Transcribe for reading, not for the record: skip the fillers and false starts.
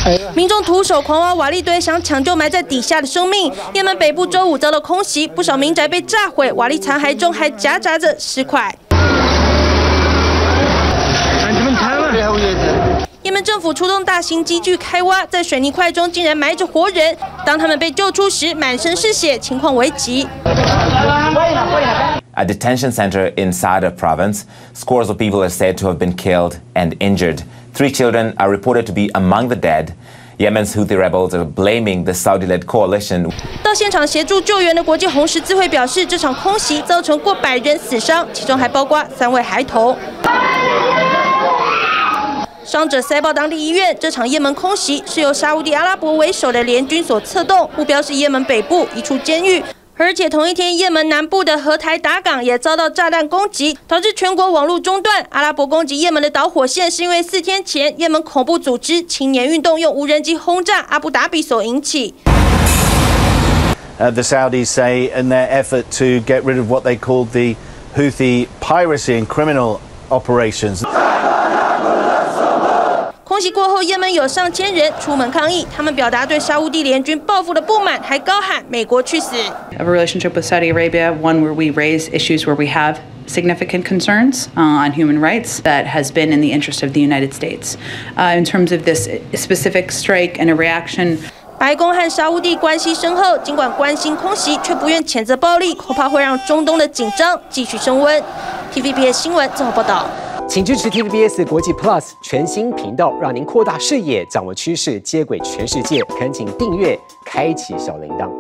民众徒手狂挖瓦砾堆，想抢救埋在底下的生命。也门北部周五遭到空袭，不少民宅被炸毁，瓦砾残骸中还夹杂着尸块。也门政府出动大型机具开挖，在水泥块中竟然埋着活人。当他们被救出时，满身是血，情况危急。 A detention center in Sada province, scores of people are said to have been killed and injured. 3 children are reported to be among the dead. Yemen's Houthi rebels are blaming the Saudi-led coalition. 到现场协助救援的国际红十字会表示，这场空袭造成过100人死伤，其中还包括3位孩童。伤者塞报当地医院。这场也门空袭是由沙烏地阿拉伯为首的联军所策动，目标是也门北部一处监狱。而且同一天，也门南部的荷台达港也遭到炸弹攻击，导致全国网络中断。阿拉伯攻击也门的导火线是因为4天前也门恐怖组织青年运动用无人机轰炸阿布达比所引起。 The Saudis say in their effort to get rid of what they called the Houthi piracy and criminal operations. 空袭过后，也门有上千人出门抗议，他们表达对沙烏地联军报复的不满，还高喊“美国去死”。 A relationship with Saudi Arabia, one where we raise issues where we have significant concerns on human rights that has been in the interest of the United States. In terms of this specific strike and a reaction. 白宫和沙烏地关系深厚，尽管关心空袭，却不愿谴责暴力，恐怕会让中东的紧张继续升温。TVBS 新闻综合报道。 请支持 TVBS 国际 Plus 全新频道，让您扩大视野，掌握趋势，接轨全世界。恳请订阅，开启小铃铛。